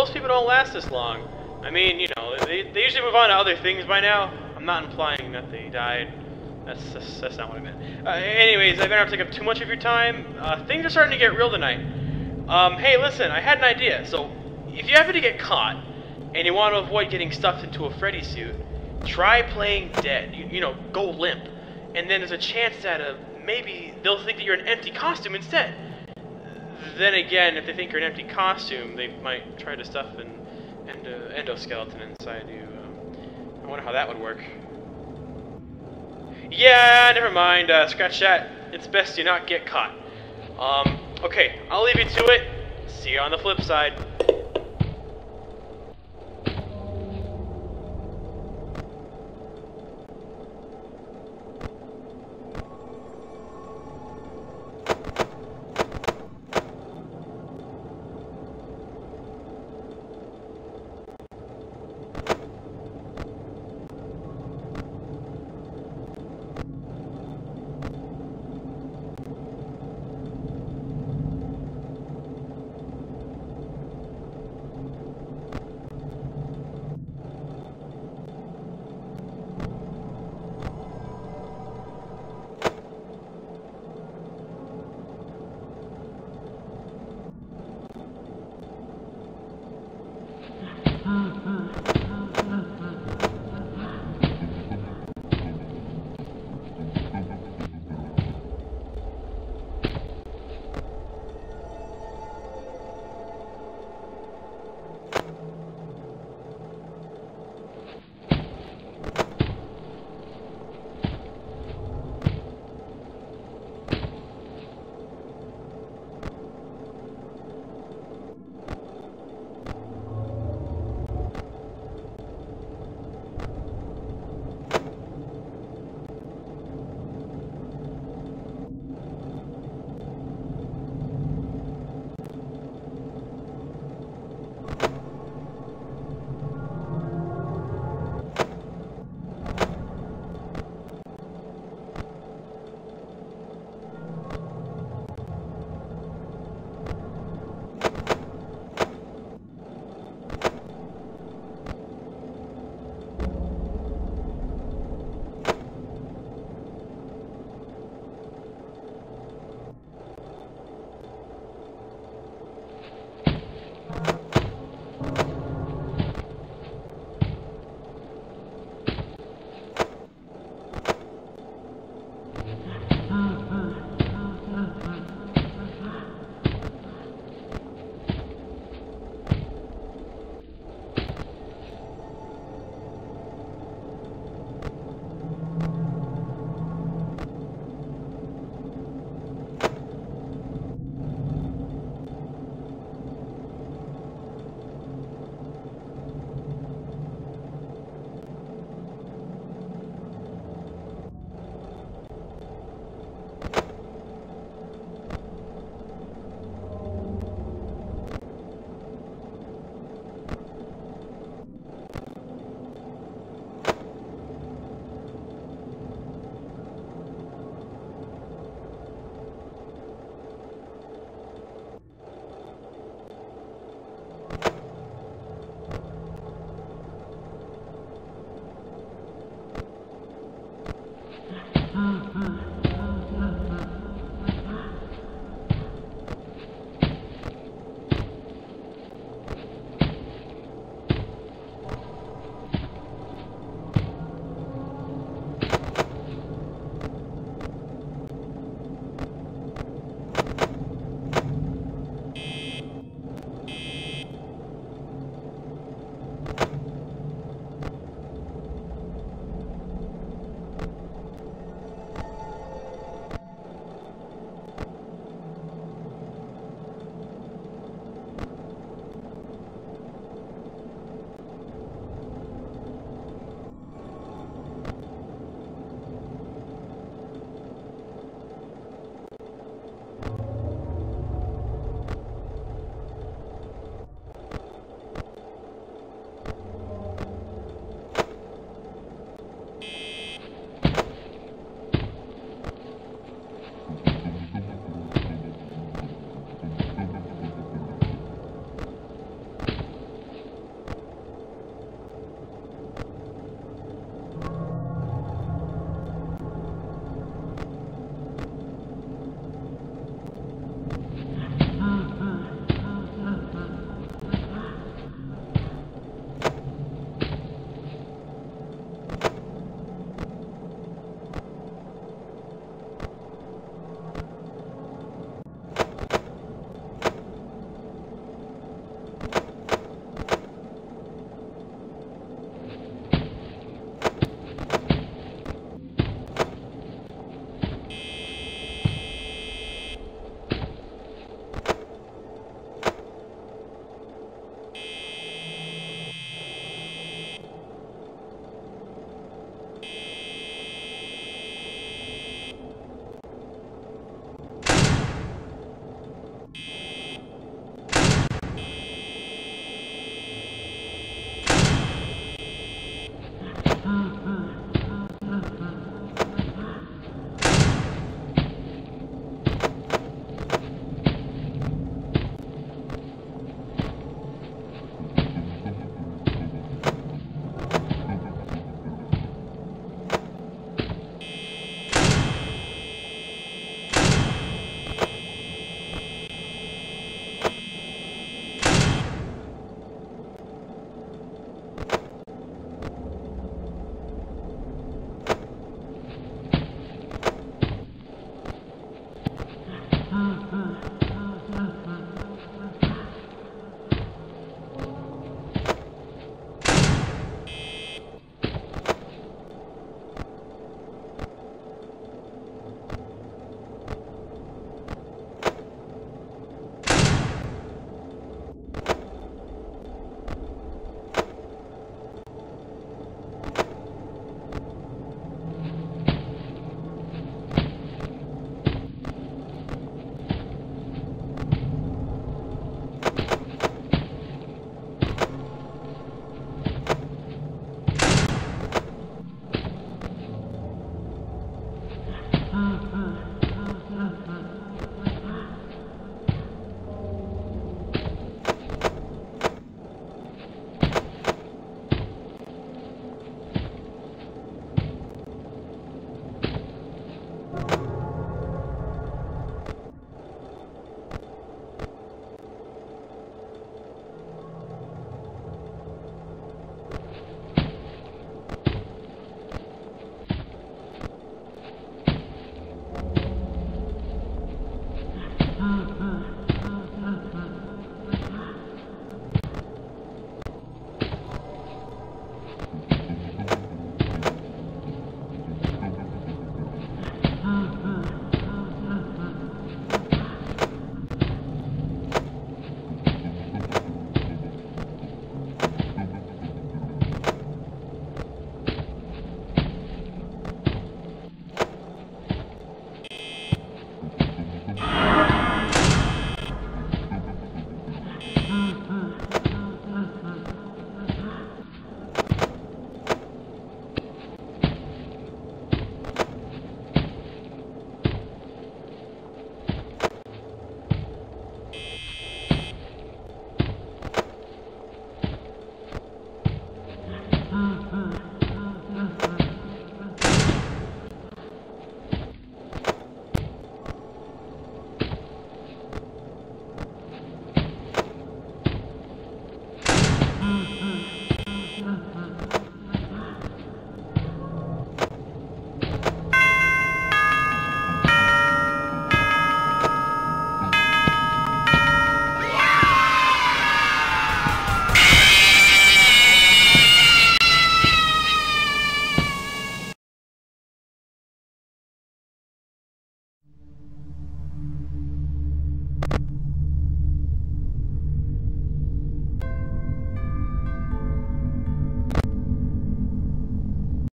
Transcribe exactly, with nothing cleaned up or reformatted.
most people don't last this long. I mean, you know, they, they usually move on to other things by now. I'm not implying that they died. That's that's, that's not what I meant. Uh, anyways, I better not take up too much of your time. Uh, things are starting to get real tonight. Um, hey, listen, I had an idea. So, if you happen to get caught, and you want to avoid getting stuffed into a Freddy suit, try playing dead. You, you know, go limp. And then there's a chance that uh, maybe they'll think that you're an empty costume instead. Then again, if they think you're an empty costume, they might try to stuff an endo endoskeleton inside you. Um, I wonder how that would work. Yeah, never mind. Uh, scratch that. It's best you not get caught. Um, okay, I'll leave you to it. See you on the flip side.